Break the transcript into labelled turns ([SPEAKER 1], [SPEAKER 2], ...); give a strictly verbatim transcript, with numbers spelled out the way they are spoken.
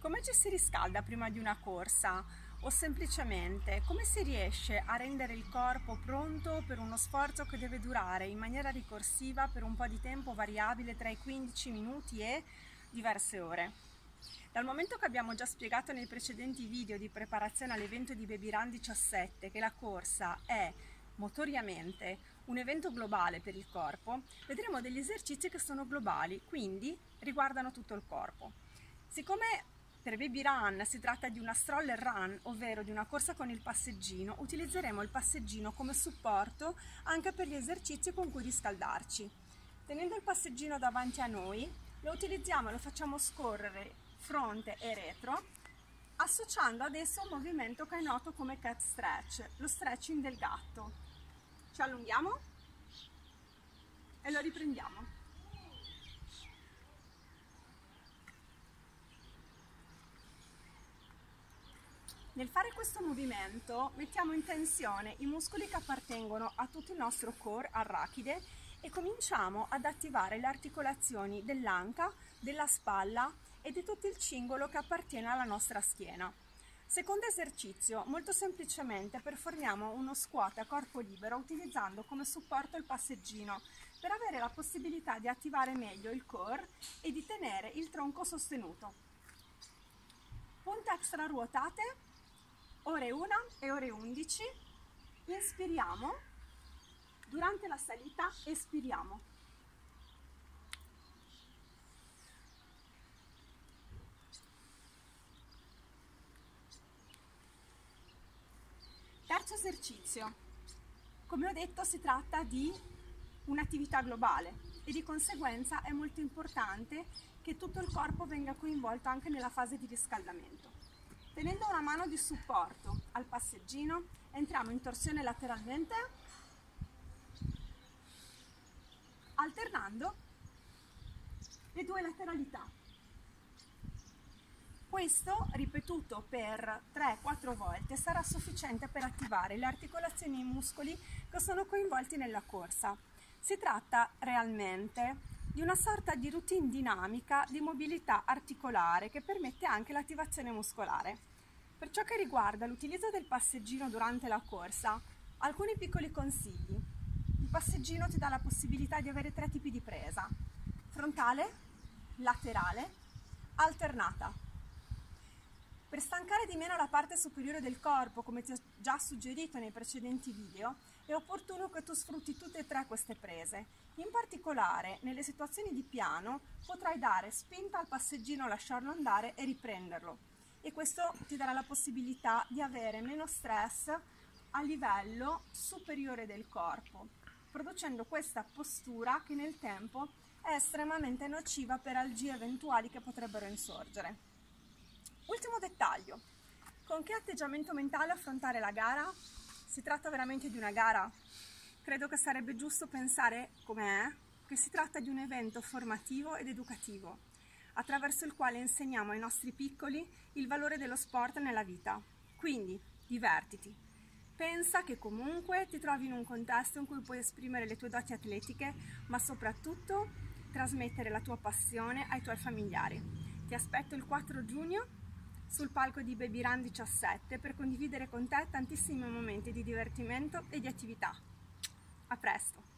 [SPEAKER 1] Come ci si riscalda prima di una corsa? O semplicemente come si riesce a rendere il corpo pronto per uno sforzo che deve durare in maniera ricorsiva per un po' di tempo variabile tra i quindici minuti e diverse ore? Dal momento che abbiamo già spiegato nei precedenti video di preparazione all'evento di Baby Run diciassette che la corsa è motoriamente un evento globale per il corpo, vedremo degli esercizi che sono globali, quindi riguardano tutto il corpo. Siccome per Baby Run si tratta di una stroller run, ovvero di una corsa con il passeggino, utilizzeremo il passeggino come supporto anche per gli esercizi con cui riscaldarci. Tenendo il passeggino davanti a noi, lo utilizziamo e lo facciamo scorrere fronte e retro, associando ad esso un movimento che è noto come cat stretch, lo stretching del gatto. Ci allunghiamo e lo riprendiamo. Nel fare questo movimento mettiamo in tensione i muscoli che appartengono a tutto il nostro core arachide e cominciamo ad attivare le articolazioni dell'anca, della spalla e di tutto il cingolo che appartiene alla nostra schiena. Secondo esercizio, molto semplicemente performiamo uno squat a corpo libero utilizzando come supporto il passeggino per avere la possibilità di attivare meglio il core e di tenere il tronco sostenuto. Punte extra ruotate, ore uno e ore undici. Inspiriamo, durante la salita espiriamo. Terzo esercizio. Come ho detto, si tratta di un'attività globale e di conseguenza è molto importante che tutto il corpo venga coinvolto anche nella fase di riscaldamento. Tenendo una mano di supporto al passeggino, entriamo in torsione lateralmente, alternando le due lateralità. Questo, ripetuto per tre quattro volte, sarà sufficiente per attivare le articolazioni e i muscoli che sono coinvolti nella corsa. Si tratta realmente di una sorta di routine dinamica di mobilità articolare che permette anche l'attivazione muscolare. Per ciò che riguarda l'utilizzo del passeggino durante la corsa, alcuni piccoli consigli. Il passeggino ti dà la possibilità di avere tre tipi di presa: frontale, laterale, alternata. Per stancare di meno la parte superiore del corpo, come ti ho già suggerito nei precedenti video, è opportuno che tu sfrutti tutte e tre queste prese. In particolare, nelle situazioni di piano, potrai dare spinta al passeggino, lasciarlo andare e riprenderlo. E questo ti darà la possibilità di avere meno stress a livello superiore del corpo, producendo questa postura che nel tempo è estremamente nociva per algie eventuali che potrebbero insorgere. Ultimo dettaglio: con che atteggiamento mentale affrontare la gara? Si tratta veramente di una gara? Credo che sarebbe giusto pensare, come è, che si tratta di un evento formativo ed educativo, attraverso il quale insegniamo ai nostri piccoli il valore dello sport nella vita. Quindi, divertiti. Pensa che comunque ti trovi in un contesto in cui puoi esprimere le tue doti atletiche, ma soprattutto trasmettere la tua passione ai tuoi familiari. Ti aspetto il quattro giugno sul palco di Baby Run diciassette per condividere con te tantissimi momenti di divertimento e di attività. A presto!